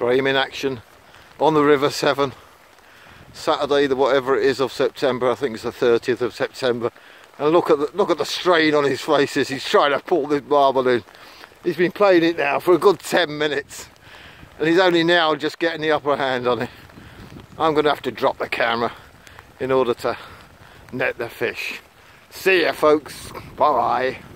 Graham in action on the River Severn. Saturday, the whatever it is of September, I think it's the 30th of September. And look at the strain on his face as he's trying to pull this marble in. He's been playing it now for a good 10 minutes. And he's only now just getting the upper hand on it. I'm going to have to drop the camera in order to net the fish. See ya folks, bye bye.